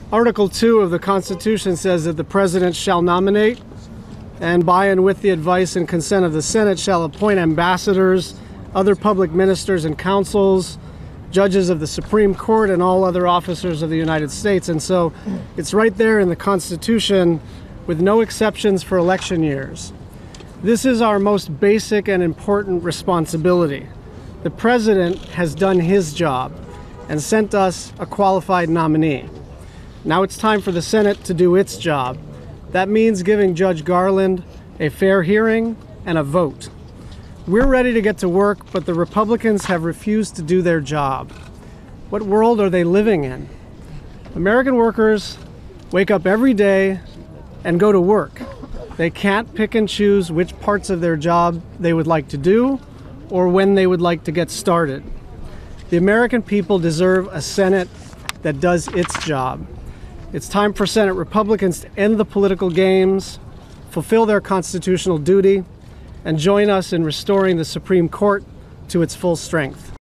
Article 2 of the Constitution says that the President shall nominate and by and with the advice and consent of the Senate shall appoint ambassadors, other public ministers and counsels, judges of the Supreme Court, and all other officers of the United States. And so it's right there in the Constitution with no exceptions for election years. This is our most basic and important responsibility. The President has done his job and sent us a qualified nominee. Now it's time for the Senate to do its job. That means giving Judge Garland a fair hearing and a vote. We're ready to get to work, but the Republicans have refused to do their job. What world are they living in? American workers wake up every day and go to work. They can't pick and choose which parts of their job they would like to do or when they would like to get started. The American people deserve a Senate that does its job. It's time for Senate Republicans to end the political games, fulfill their constitutional duty, and join us in restoring the Supreme Court to its full strength.